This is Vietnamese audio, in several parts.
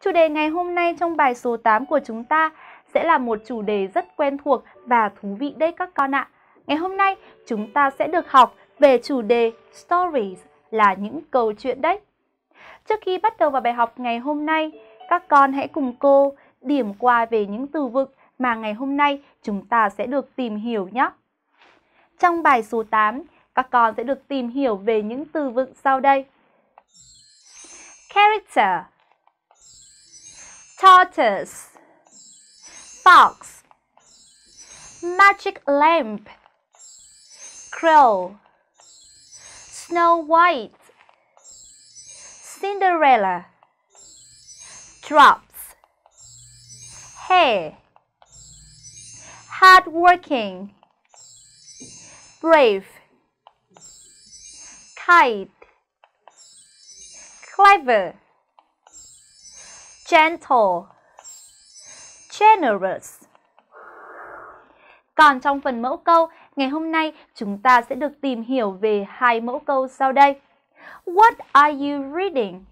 Chủ đề ngày hôm nay trong bài số 8 của chúng ta sẽ là một chủ đề rất quen thuộc và thú vị đấy các con ạ. Ngày hôm nay chúng ta sẽ được học về chủ đề stories là những câu chuyện đấy. Trước khi bắt đầu vào bài học ngày hôm nay, các con hãy cùng cô điểm qua về những từ vựng mà ngày hôm nay chúng ta sẽ được tìm hiểu nhé. Trong bài số 8, các con sẽ được tìm hiểu về những từ vựng sau đây. Character, tortoise, fox, magic lamp, crow, Snow White, Cinderella, drops, hare, hardworking, brave, kite, clever, gentle, generous. Còn trong phần mẫu câu, ngày hôm nay chúng ta sẽ được tìm hiểu về hai mẫu câu sau đây. What are you reading?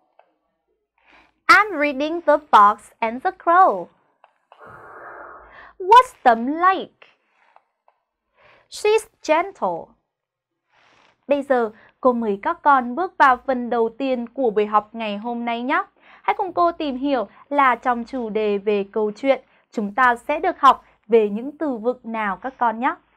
I'm reading The Fox and the Crow. What's Tấm like? She's gentle. Bây giờ, cô mời các con bước vào phần đầu tiên của buổi học ngày hôm nay nhé. Hãy cùng cô tìm hiểu là trong chủ đề về câu chuyện, chúng ta sẽ được học về những từ vựng nào các con nhé.